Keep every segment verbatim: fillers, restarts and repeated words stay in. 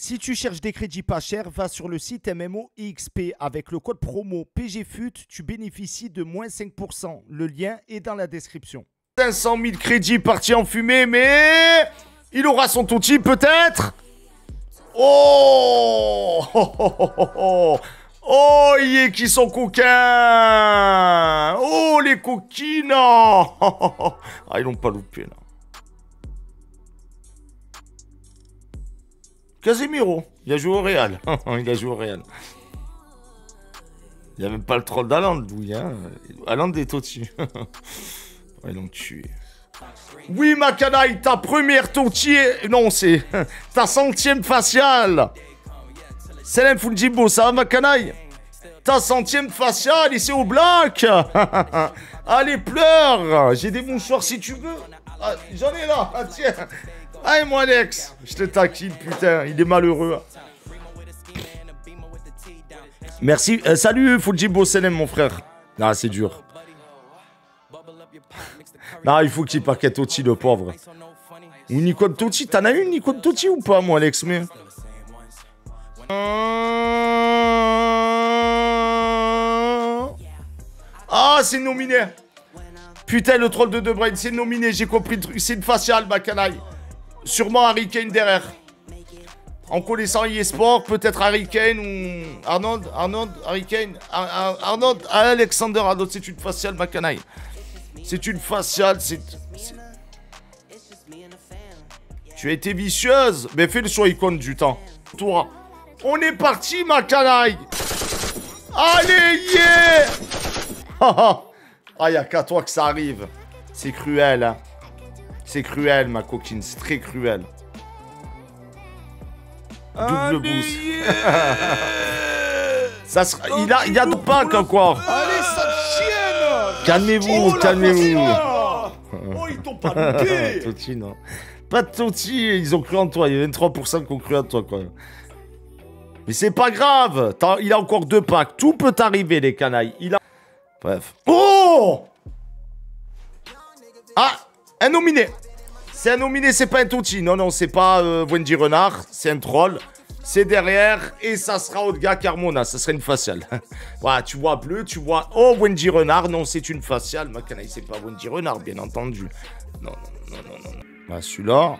Si tu cherches des crédits pas chers, va sur le site M M O X P. Avec le code promo P G F U T, tu bénéficies de moins cinq pour cent. Le lien est dans la description. cinq cent mille crédits partis en fumée, mais il aura son touti peut-être. Oh oh, oh, oh, oh. Oh, yé, qui sont coquins. Oh, les coquines. Ah, ils l'ont pas loupé, là. Casemiro, il a joué au Real. Il a joué au Real. Il n'y a même pas le troll d'Haaland, oui, hein. Haaland est au-dessus. Ils l'ont tué. Oui, ma canaille, ta première Totti. Non, c'est ta centième faciale. Salam Fuljimbo, ça va, ma canaille? Ta centième faciale, et c'est au black. Allez, pleure. J'ai des mouchoirs si tu veux. Ah, j'en ai là. Ah, tiens. Allez, moi, Alex. Je te taquine, putain. Il est malheureux. Merci. Euh, salut, Fuljimbo, salam, mon frère. Non, c'est dur. Non, il faut qu'il paquet Totti, le pauvre. Ou Nico de Totti. T'en as une, Nico de Totti, ou pas, moi, Alex, mais... Ah, c'est nominé. Putain, le troll de De Bruyne, c'est nominé. J'ai compris le truc. C'est une faciale, ma canaille. Sûrement Harry Kane derrière. En connaissant eSport, peut-être Harry Kane ou Arnold. Arnold, Harry Kane. Ar Ar Arnold, Alexander Arnold, c'est une faciale, ma canaille. C'est une faciale, c'est... Tu as été vicieuse. Mais fais le choix icône du temps. Toi. On est parti, ma canaille. Allez, yeah. Ah, y'a qu'à toi que ça arrive. C'est cruel, hein. C'est cruel, ma coquine. C'est très cruel. Double boost. Yeah. Ça sera... Il a, il y a de pack encore. Allez, ça chienne. Calmez-vous, oh, calmez-vous. Oh, ils t'ont pas loupé. Totti, non. Pas de Totti, ils ont cru en toi. Il y a vingt-trois pour cent qui ont cru en toi, quoi. Mais c'est pas grave. Il a encore deux packs. Tout peut arriver, les canailles. Il a... Bref. Oh. Ah, un nominé. C'est un nominé, c'est pas un Totti. Non, non, c'est pas euh, Wendy Renard. C'est un troll. C'est derrière. Et ça sera Olga Carmona. Ça serait une faciale. Voilà, tu vois bleu, tu vois... Oh, Wendy Renard. Non, c'est une faciale. Ma canaille, c'est pas Wendy Renard, bien entendu. Non, non, non, non, non. Bah, celui-là...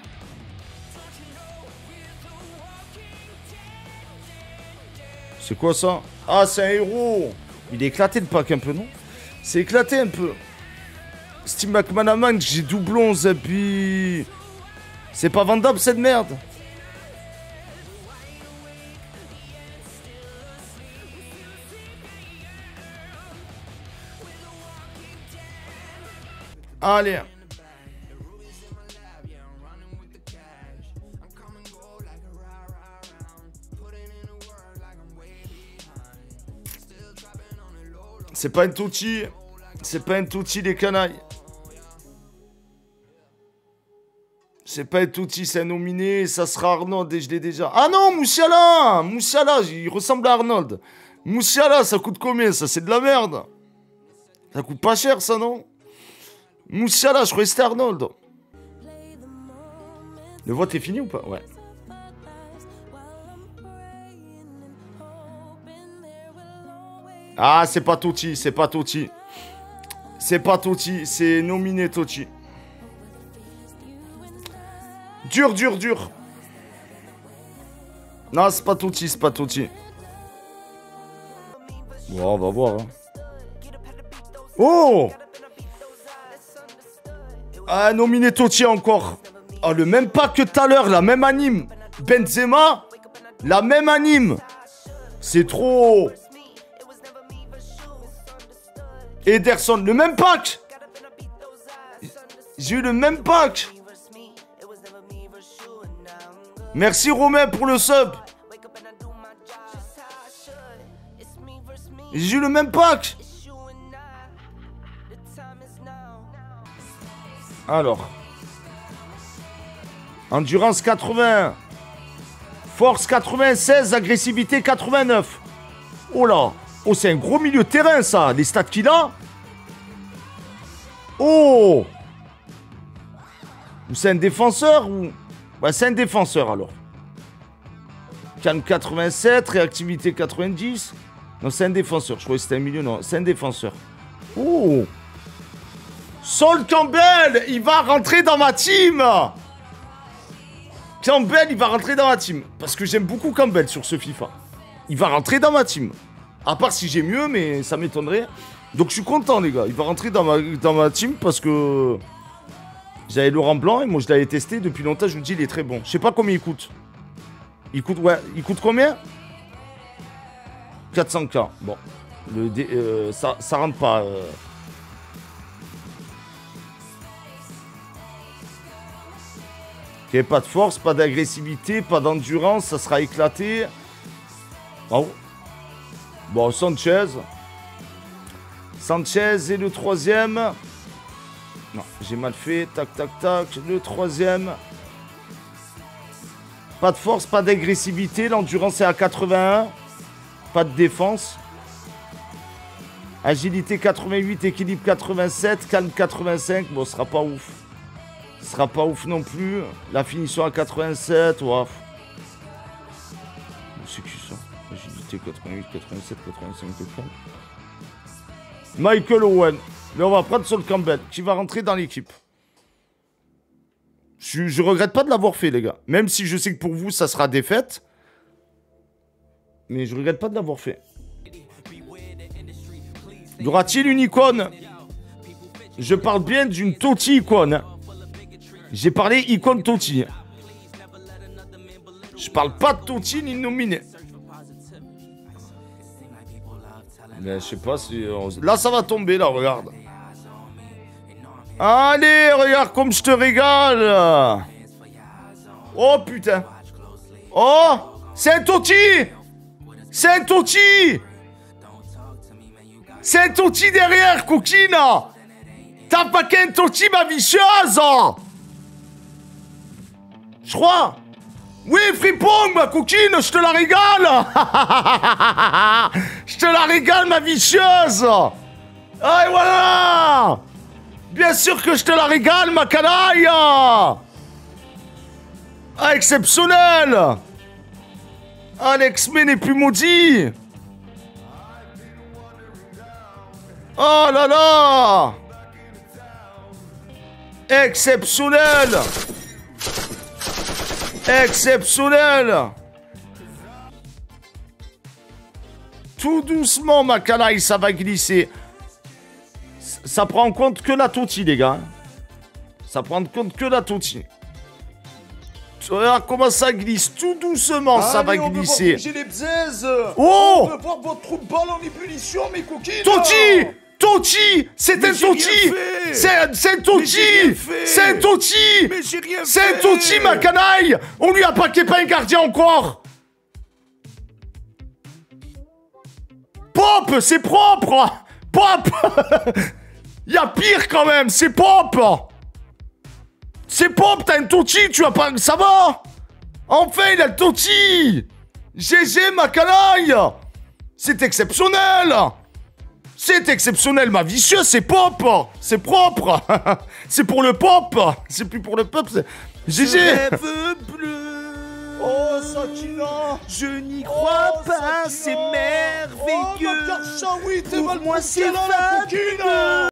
C'est quoi ça? Ah, c'est un héros. Il est éclaté le pack un peu, non? C'est éclaté un peu. Steve McManaman, j'ai doublon, Zapi. C'est pas vendable cette merde. Allez. C'est pas un Totti. C'est pas un Totti, les canailles. C'est pas un Totti, c'est un nominé. Ça sera Arnold et je l'ai déjà. Ah non, Moussiala. Moussiala, il ressemble à Arnold. Moussiala, ça coûte combien, ça? C'est de la merde. Ça coûte pas cher, ça, non? Moussiala, je croyais que c'était Arnold. Le vote est fini ou pas? Ouais. Ah, c'est pas Totti, c'est pas Totti. C'est pas Totti, c'est nominé Totti. Dur, dur, dur. Non, c'est pas Totti, c'est pas Totti. Bon, on va voir. Hein. Oh! Ah, nominé Totti encore. Ah, le même pas que tout à l'heure, la même anime. Benzema, la même anime. C'est trop... Ederson, le même pack. J'ai eu le même pack. Merci Romain pour le sub. J'ai eu le même pack. Alors. Endurance quatre-vingts. Force quatre-vingt-seize. Agressivité quatre-vingt-neuf. Oh là. Oh, c'est un gros milieu de terrain, ça. Les stats qu'il a. Oh. Ou c'est un défenseur ou... Ouais, c'est un défenseur, alors. Calme quatre-vingt-sept, réactivité quatre-vingt-dix. Non, c'est un défenseur. Je croyais que c'était un milieu. Non, c'est un défenseur. Oh! Sol Campbell, il va rentrer dans ma team! Campbell, il va rentrer dans ma team. Parce que j'aime beaucoup Campbell sur ce FIFA. Il va rentrer dans ma team. À part si j'ai mieux, mais ça m'étonnerait. Donc je suis content, les gars. Il va rentrer dans ma, dans ma team parce que... J'avais Laurent Blanc et moi je l'avais testé depuis longtemps. Je vous dis, il est très bon. Je sais pas combien il coûte. Il coûte, ouais. Il coûte combien? quatre cents K. Bon. Le dé, euh, ça, ça rentre pas. Euh... Ok, pas de force, pas d'agressivité, pas d'endurance. Ça sera éclaté. Bravo. Bon, Sanchez. Sanchez et le troisième. Non, j'ai mal fait. Tac, tac, tac. Le troisième. Pas de force, pas d'agressivité. L'endurance est à quatre-vingt-un. Pas de défense. Agilité quatre-vingt-huit, équilibre quatre-vingt-sept, calme quatre-vingt-cinq. Bon, ce sera pas ouf. Ce sera pas ouf non plus. La finition à quatre-vingt-sept. Wow. C'est qui ça? Agilité quatre-vingt-huit, quatre-vingt-sept, quatre-vingt-cinq de calme. Michael Owen. Mais on va prendre Sol Campbell, qui va rentrer dans l'équipe. Je, je regrette pas de l'avoir fait, les gars. Même si je sais que pour vous, ça sera défaite. Mais je regrette pas de l'avoir fait. Y aura-t-il une icône? Je parle bien d'une Totti icône. J'ai parlé icône Totti. Je parle pas de Totti ni de nominé. Mais je sais pas si... On... Là, ça va tomber, là, regarde. Allez, regarde comme je te régale. Oh, putain. Oh, c'est un Totti. C'est un Totti. C'est un Totti derrière, coquine. T'as pas qu'un Totti, ma vicieuse. Je crois. Oui, Fripong, ma coquine, je te la régale. Je te la régale, ma vicieuse. Ah, et voilà. Bien sûr que je te la régale, ma canaille. Ah, exceptionnel. Alex May n'est plus maudit. Oh là là. Exceptionnel. Exceptionnel. Tout doucement, ma canaille, ça va glisser. Ça prend en compte que la Totti, les gars. Ça prend en compte que la Totti. Regarde comment ça glisse. Tout doucement, allez, ça va on glisser. J'ai les bzaises. Oh, on veut voir votre trou de balle en ébullition, mes coquines. Totti. Totti. C'est un Totti. C'est un Totti. C'est un Totti. Mais j'ai rien fait. C'est un Totti, ma canaille. On lui a paqué pas un gardien encore. Pop, c'est propre. Pop. Il y a pire quand même, c'est Pop. C'est Pop, t'as un Totti, tu vas pas... Ça va. Enfin, il a le Totti. G G, ma canaille. C'est exceptionnel. C'est exceptionnel, ma vicieuse, c'est Pop. C'est propre. C'est pour le Pop. C'est plus pour le peuple, c'est... G G. Rêve bleu. Oh, Sakina. Je n'y crois Oh, pas, Sakina. c'est merveilleux. Oh, ma carte, ça, oui, t'es Pour mal moi, c'est la coquine.